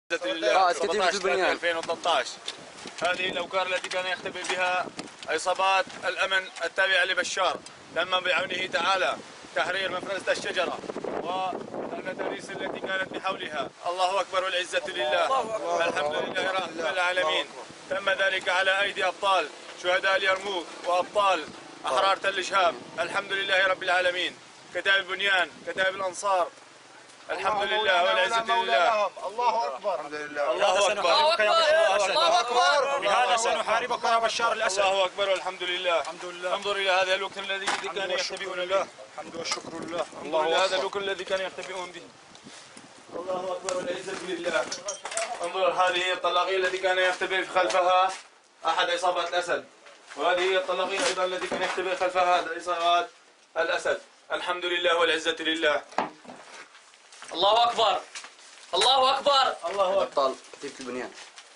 لله 17 البنيان 2013. هذه الأوكار التي كان يختبئ بها عصابات الأمن التابعة لبشار، تم بعونه تعالى تحرير مفرزة الشجرة والمتاريس التي كانت بحولها. الله أكبر والعزة لله. الحمد لله رب العالمين. تم ذلك على أيدي أبطال شهداء اليرموك وأبطال أحرار تل شهاب. الحمد لله رب العالمين. كتائب البنيان، كتائب الأنصار، الحمد لله والعزة لله. الله أكبر. الحمد لله. الله أكبر. الله أكبر. بهذا سنحاربك يا بشار الأسد. الله أكبر والحمد لله. الحمد لله. انظر إلى هذا الوقت الذي كان يختبئون به. الحمد والشكر لله. انظر إلى هذا الوقت الذي كان يختبئون به. الله أكبر والعزة لله. انظر هذه الطلاقية التي كان يختبئ خلفها أحد عصابات الأسد، وهذه هي الطلاقية أيضا التي كان يختبئ خلفها أحد عصابات الأسد. الحمد لله والعزة لله. الله أكبر. الله أكبر. الله أكبر. أبطال كتيبة البنيان.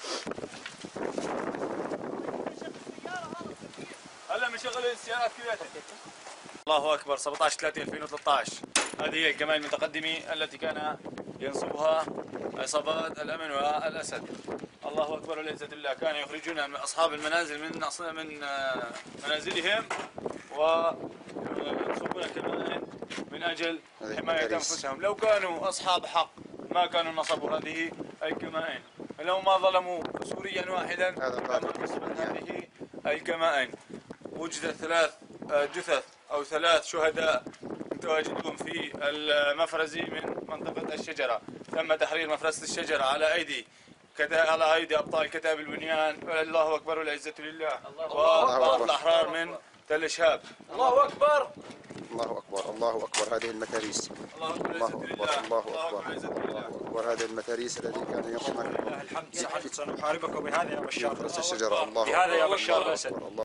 هلا مشغل السيارات كلياتها. الله أكبر. 17/3/2013. هذه هي الكمائن المتقدمة التي كان ينصبها عصابات الأمن والأسد. الله أكبر والعزة لله. كانوا يخرجون أصحاب المنازل من منازلهم وينصبون كمائن من أجل حماية أنفسهم. لو كانوا أصحاب حق ما كانوا نصبوا هذه الكمائن، لو ما ظلموا سوريا واحدا لما نصبت هذه الكمائن. وجد 3 جثث أو 3 شهداء متواجدون في المفرز من منطقة الشجرة. تم تحرير مفرزة الشجرة على أيدي أبطال كتائب البنيان. الله أكبر والعزة لله. وأبطال الأحرار من تل شهاب. الله أكبر. الله أكبر. الله أكبر. هذه المتاريس. الله أكبر. الله أكبر. الله أكبر. الله أكبر. هذه المتاريس التي كان يقوم لله الحمد. سنحاربك بهذا يا بشار الشجرة. الله بهذا يا أكبر. بشار الأسد.